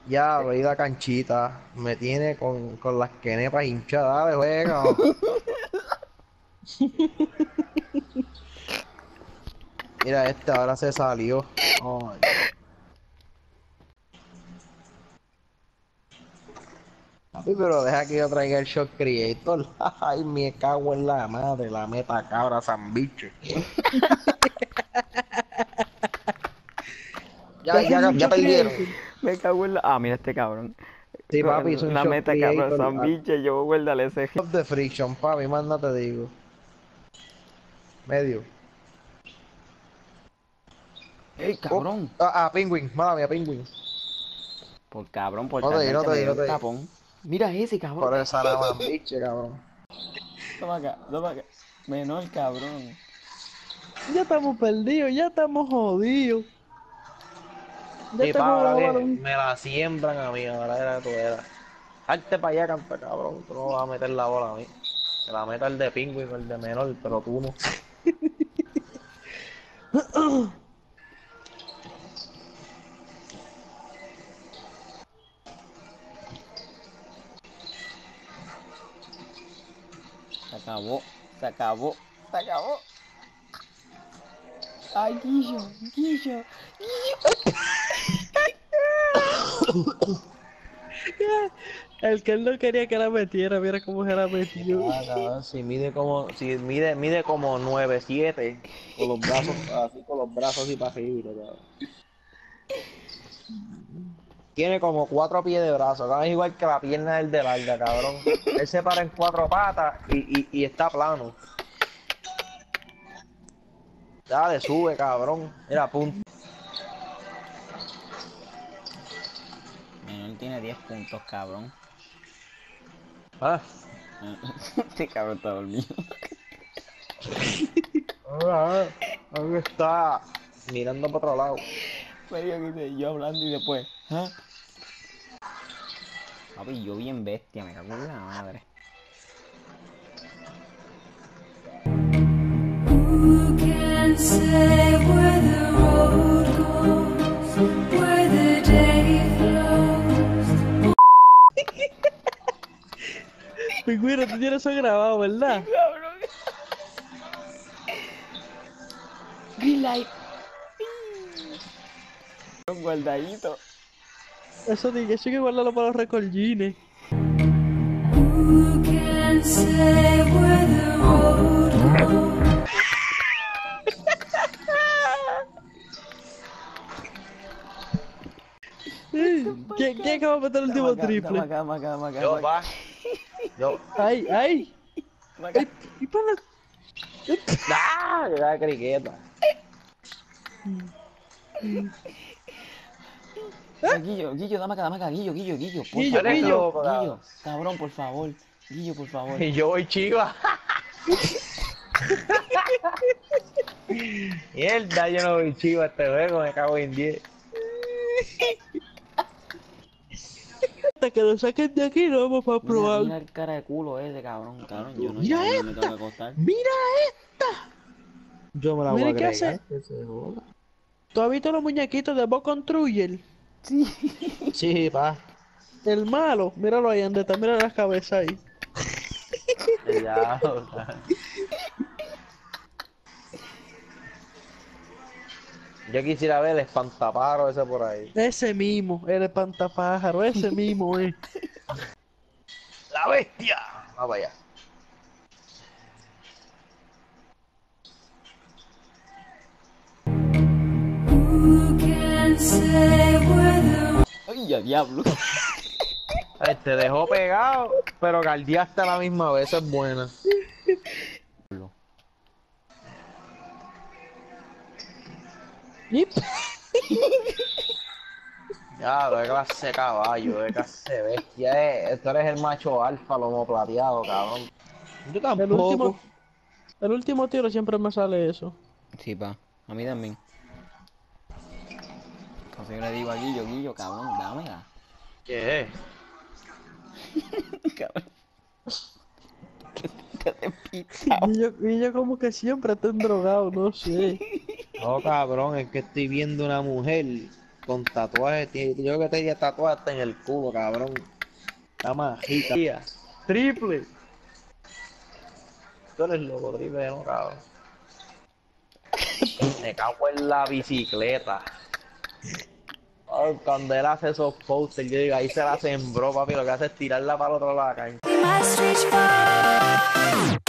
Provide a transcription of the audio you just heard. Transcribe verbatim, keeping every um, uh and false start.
Ya, veí la canchita. Me tiene con, con las quenepas hinchadas. Dale, juega. Mira, este ahora se salió. Ay, papi, pero deja que yo traiga el Shot Creator. Ay, me cago en la madre, la meta cabra zambicho. Ya, Ya tienes ya, un ya Shot perdieron. Creator. Me cago en la... Ah, mira este cabrón. Sí, papi, hizo un La Shot meta cabrón, Creator. San bicho, yo guárdale ese. Of the Friction, papi, manda te digo. Medio. ¡Ey, Up. cabrón! Ah, ah, Penguin, mala mía, Penguin. Por cabrón, por No te di, no tardarte te me di, dio no el te di. tapón. Mira ese, cabrón. Por el salamambiche, cabrón. Toma acá, toma acá. Menor, cabrón. Ya estamos perdidos, ya estamos jodidos. Ya Sí, este pa, juego ahora no vale que un... me la siembran a mí, ahora era que tú eras. Salte para allá, canta cabrón. Tú no vas a meter la bola a mí. Se la meta el de Penguin o el de menor, pero tú no. Se acabó, se acabó, se acabó. Ay, Guillo, Guillo, Guillo. El que él no quería que la metiera, mira cómo se la metió. Ah, cabrón, si mide como, si mide, mide como nueve siete con los brazos así, con los brazos así para arriba, cabrón. Tiene como cuatro pies de brazo, cabrón, es igual que la pierna del de larga, cabrón. Él se para en cuatro patas y, y, y está plano. Dale, sube, cabrón. Mira, punto. Menor tiene diez puntos, cabrón. Ah, Este cabrón está dormido. ah, ahí está mirando para otro lado. Medio que dice yo hablando y después, ¿ah? Papi, yo bien bestia, me cago en la madre. Who can say where the road goes, where the day flows? Pingüino, tú tienes eso grabado, ¿verdad? Cabrón. Green light. Un guardadito. Eso tiene eso hay que guardarlo para los recordines. Who can say where the road goes? ¿Quién, quién acaba de meter el último triple? Dame acá, dame acá, dame acá, Yo, dame acá. va. Yo. ¡Ay, ay! Dame acá. ¡Ay! ¡Y para! ¡Ah! Le da criqueta. Ya, Guillo, Guillo, dame acá, dame acá, Guillo, Guillo, Guillo, por Guillo, favor. Eres Guillo. loco, Guillo, cabrón. cabrón, por favor. Guillo, por favor. Y yo voy chiva. Mierda, yo no voy chiva este juego, me cago en diez. Hasta que lo saquen de aquí no vamos a Mira, probar. mira el cara de culo ese, cabrón, cabrón. Yo no, Mira yo no me esta. tengo que acostar. ¡Mira! Yo me la Mira voy a qué agregar. hace. Que se joda. ¿Tú has visto los muñequitos de Bob Construyer? Sí. Sí, pa. El malo, míralo ahí donde está, mira las cabezas ahí. Ya, o sea. Yo quisiera ver el espantapájaro ese por ahí. Ese mismo, el espantapájaro, ese mismo, eh. ¡La bestia! Vamos allá. Who can say where the Ay, ya diablo. Ay, te dejó pegado, pero galdeaste a la misma vez, esa es buena. Yip. Ya, de clase de caballo, de clase de bestia. Eh, tú eres el macho alfa, lomo plateado, cabrón. Yo El tampoco. último, el último tiro siempre me sale eso. Sí, pa, a mí también. Entonces yo le digo a Guillo, Guillo, cabrón, dámela. ¿Qué es? Cabrón. Te despistado. Y yo, y yo como que siempre estoy drogado, no sé. No, cabrón, es que estoy viendo una mujer con tatuaje, tío. Yo creo que tenía tatuaje hasta en el culo, cabrón. La majita. Tía, triple. Tú eres loco, triple, no, cabrón. Me cago en la bicicleta. Oh, cuando él hace esos posters, yo digo, ahí se la sembró, papi. Lo que hace es tirarla para el otro lado de la cancha. We must reach far.